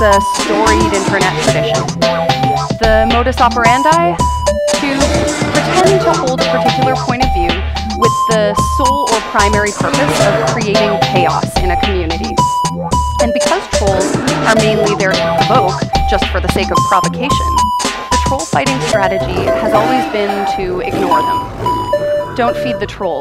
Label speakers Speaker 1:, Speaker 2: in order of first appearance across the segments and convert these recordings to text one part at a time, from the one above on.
Speaker 1: a storied internet tradition. The modus operandi? To pretend to hold a particular point of view with the sole or primary purpose of creating chaos in a community. And because trolls are mainly there to provoke, just for the sake of provocation, the troll fighting strategy has always been to ignore them. Don't feed the trolls.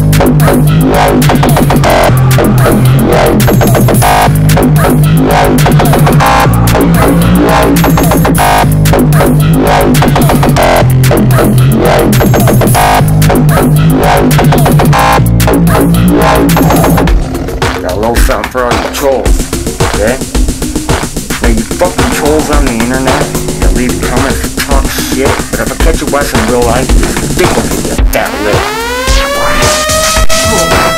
Speaker 2: Got a little something for all you trolls, okay? Now you fucking trolls on the internet, you leave comments, talk shit, but if I catch you watching in real life, they will give you a fat lip.